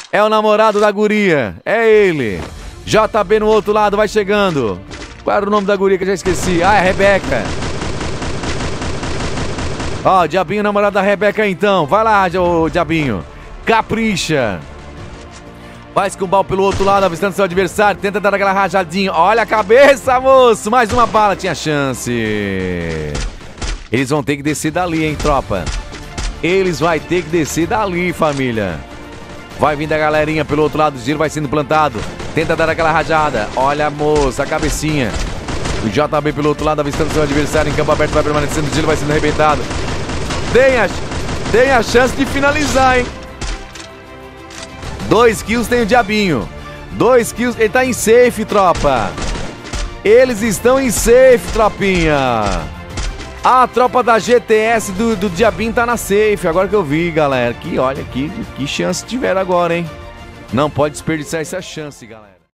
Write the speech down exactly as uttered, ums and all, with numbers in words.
É o namorado da guria. É ele. J B no outro lado, vai chegando. Qual era o nome da guria que eu já esqueci? Ah, é a Rebeca. Ó, Diabinho, namorado da Rebeca então. Vai lá, ô Diabinho. Capricha. Vai escumbar pelo outro lado, avistando seu adversário. Tenta dar aquela rajadinha. Olha a cabeça, moço. Mais uma bala, tinha chance. Eles vão ter que descer dali, hein, tropa. Eles vão ter que descer dali, família. Vai vindo a galerinha pelo outro lado. O giro vai sendo plantado. Tenta dar aquela rajada. Olha, moça, a cabecinha. O J B pelo outro lado, avistando seu adversário em campo aberto. Vai permanecendo, o giro vai sendo arrebentado. Tem a, tem a chance de finalizar, hein. Dois kills tem o Diabinho. Dois kills. Ele tá em safe, tropa. Eles estão em safe, tropinha. A tropa da G T S do, do Diabinho tá na safe. Agora que eu vi, galera. Que olha, que, que chance tiveram agora, hein. Não pode desperdiçar essa chance, galera.